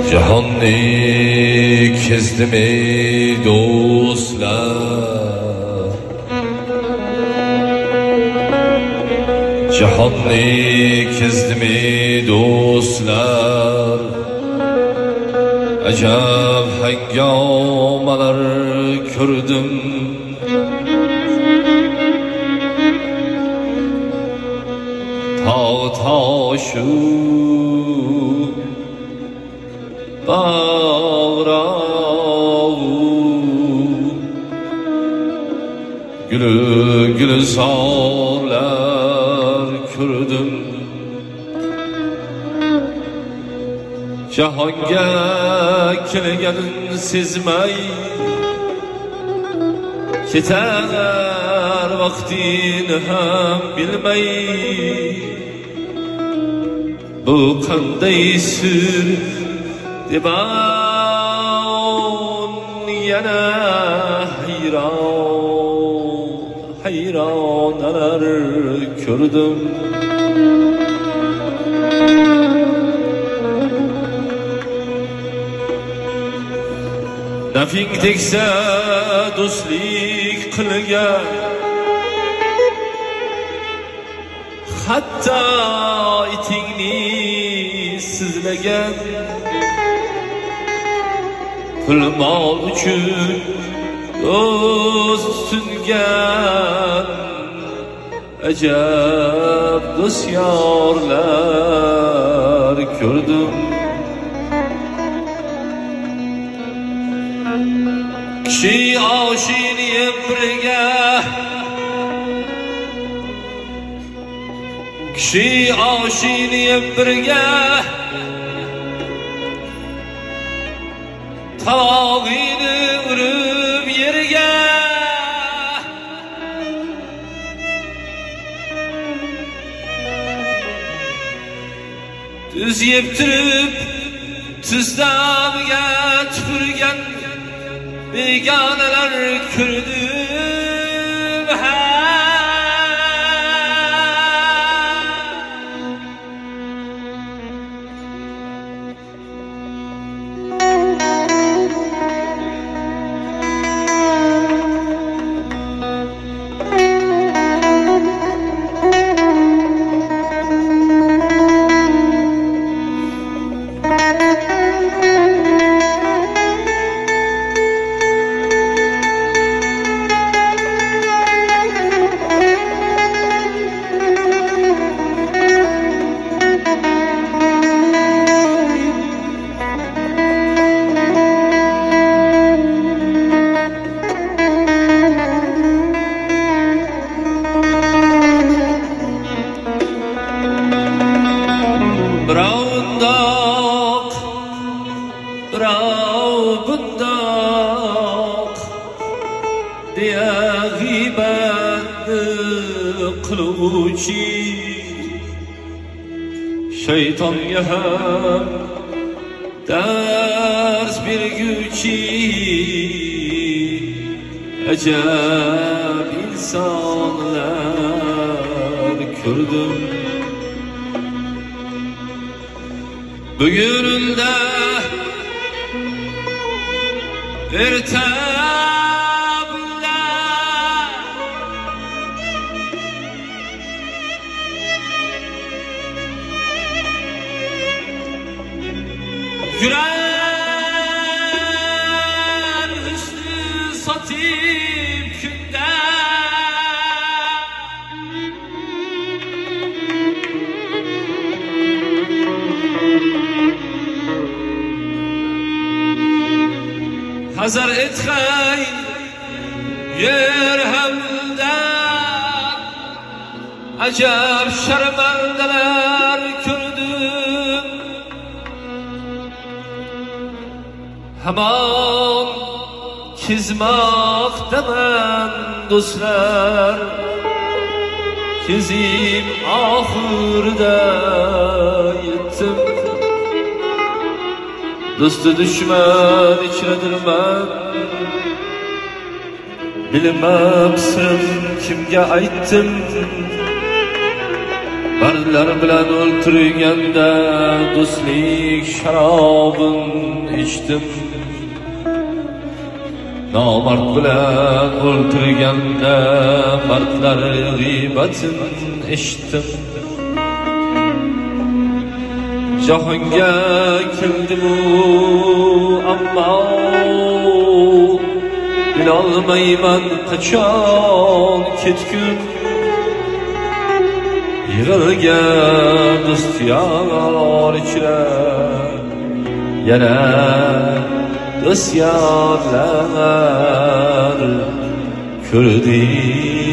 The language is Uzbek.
Cahonni kezdimi do'stlar, Cahonni kezdimi do'stlar, ajab hangomalar ko'rdim. Shu bağrağı gülü sarlar kürdüm. Cahanga kelganin sezmay ketar vaqtini ham bilmay. Bu qanday sir debon yana hayronalar ko'rdim. Nafing tegsa do'stlik qilgan, hatta itingni sizlagan. Pul mol uchun do'st tutingan, ajab do'st yorlar ko'rdim. Kishi oshini birga, kishi oshini birga, tavog'ini urib yerga. Tuz yeb turib tuzdamiga tupurgan begonalar ko'rdim. Shaytonga ham dars berguvchi ajab insonlar ko'rdim. Bugunimda erta güren hüsnü satip günde, hazır etxey yer hamdan acab şermendeler kördüm. Hamon kezmoqdaman do'stlar, kezim oxirida yetdim. Do'sti dushman ichradirman, bilmabsan kimga aytdim. Mardlar bilan o'ltirganda do'stlik sharobin ichdim. Nomard bilan o'ltirganda mardlar g'iybatin eshitdim. Jahonga keldim-u ammo bilolmayman qachon ketgum. Yig'ilgan do'styor ichra yana do'styorlar ko'rdik.